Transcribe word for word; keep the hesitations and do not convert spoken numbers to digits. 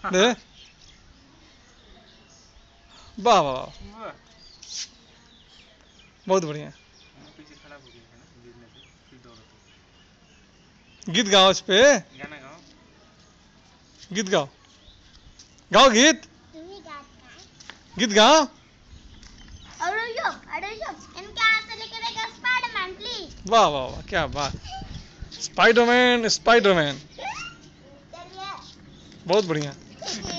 दे वाह वाह वाह, बहुत बढ़िया। गीत गाओ इस पे, गाना गाओ, गीत गाओ, गाओ गीत, गीत गाओ। इनके हाथ से लेके देगा स्पाइडरमैन प्लीज। वाह वाह वाह, क्या बात, स्पाइडरमैन स्पाइडरमैन, बहुत बढ़िया।